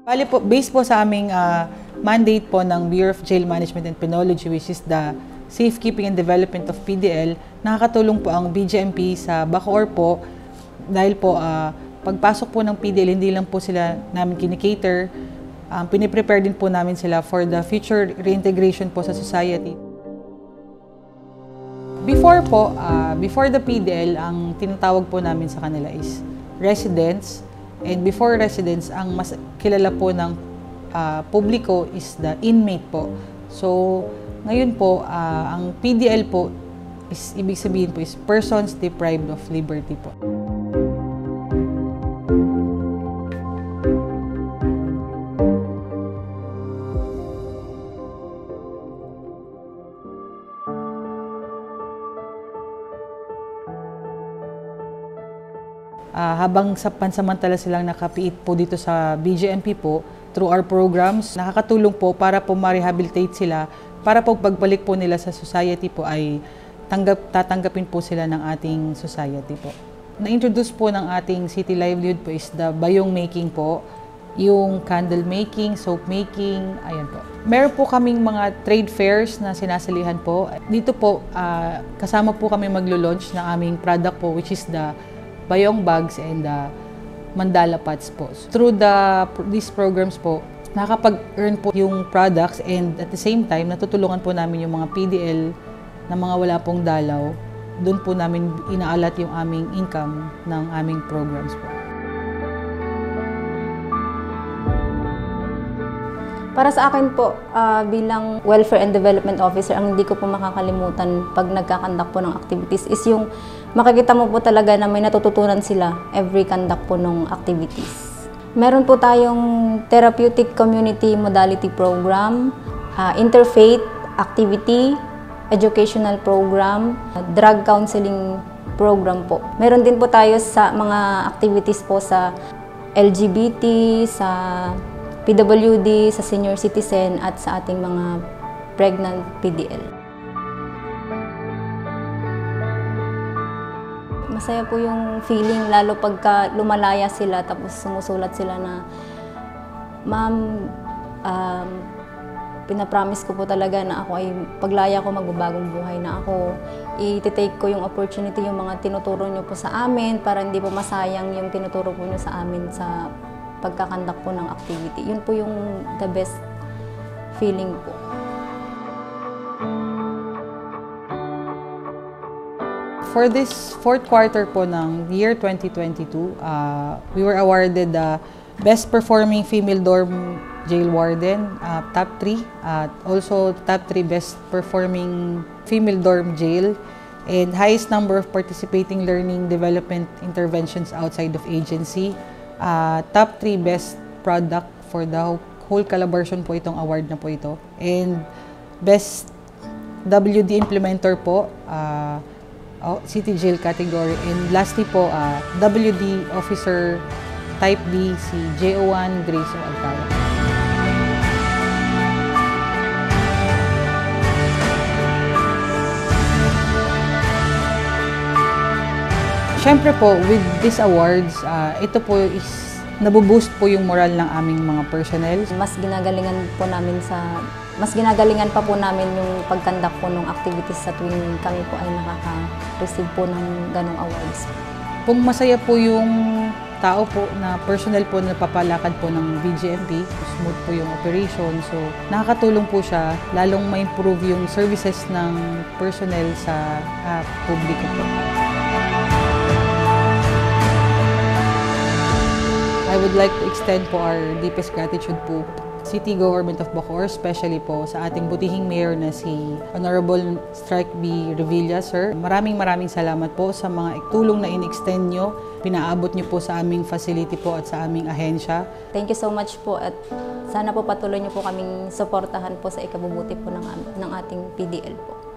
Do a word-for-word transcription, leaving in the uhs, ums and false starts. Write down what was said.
Bali po, based po sa aming uh, mandate po ng Bureau of Jail Management and Penology, which is the Safekeeping and Development of P D L, nakakatulong po ang B J M P sa Bacoor po dahil po uh, pagpasok po ng P D L, hindi lang po sila namin kinikater, um, piniprepare din po namin sila for the future reintegration po sa society. Before po, uh, before the P D L, ang tinatawag po namin sa kanila is residents. And before residents, ang mas kilala po ng uh, publiko is the inmate po. So, ngayon po, uh, ang P D L po, is, ibig sabihin po is persons deprived of liberty po. Uh, habang sa pansamantala silang nakapiit po dito sa B J M P po, through our programs, nakakatulong po para po ma-rehabilitate sila, para po pagbalik po nila sa society po ay tanggap, tatanggapin po sila ng ating society po. Na-introduce po ng ating city livelihood po is the bayong making po, yung candle making, soap making, ayan po. Meron po kaming mga trade fairs na sinasalihan po. Dito po, uh, kasama po kami maglo-launch ng aming product po, which is the bayong bags and the mandala pots po. Through the, these programs po, nakakapag-earn po yung products and at the same time, natutulungan po namin yung mga P D L na mga wala pong dalaw. Doon po namin inaalat yung aming income ng aming programs po. Para sa akin po, uh, bilang Welfare and Development Officer, ang hindi ko po makakalimutan pag nagkakandak po ng activities is yung makikita mo po talaga na may natututunan sila every conduct po ng activities. Meron po tayong Therapeutic Community Modality Program, uh, Interfaith Activity, Educational Program, uh, Drug Counseling Program po. Meron din po tayo sa mga activities po sa L G B T, sa P W D, sa senior citizen at sa ating mga pregnant P D L. Masaya po yung feeling, lalo pagka lumalaya sila tapos sumusulat sila na, Ma'am, um, pinapromise ko po talaga na ako ay paglaya ko magbabagong buhay na ako. I-take ko yung opportunity, yung mga tinuturo nyo po sa amin para hindi po masayang yung tinuturo po nyo sa amin sa pagkakandak po ng activity. Yun po yung the best feeling po. For this fourth quarter po ng year twenty twenty-two, uh, we were awarded the Best Performing Female Dorm Jail Warden, uh, top three, at uh, also top three Best Performing Female Dorm Jail, and highest number of participating learning development interventions outside of agency. Uh, top three best product for the whole collaboration po itong award na po ito. And best W D implementer po, uh, oh, City Jail category. And lastly po, uh, W D officer type B, si J O one Grace Alcala. Siyempre po, with these awards, uh, ito po is nabuboost po yung moral ng aming mga personnel. Mas ginagalingan po namin sa, mas ginagalingan pa po namin yung pagkandak po ng activities sa tuwing kami po ay nakaka-receive po ng ganong awards. Kung masaya po yung tao po na personnel po na papalakad po ng B J M P, smooth po yung operation. So, nakakatulong po siya, lalong ma-improve yung services ng personnel sa uh, publiko po. I would like to extend po our deepest gratitude po City Government of Bacoor, especially po sa ating butihing mayor na si Honorable Strike B. Revilla, sir. Maraming maraming salamat po sa mga tulong na in-extend nyo, pinaabot nyo po sa aming facility po at sa aming ahensya. Thank you so much po at sana po patuloy nyo po kaming suportahan po sa ikabubuti po ng, ng ating P D L po.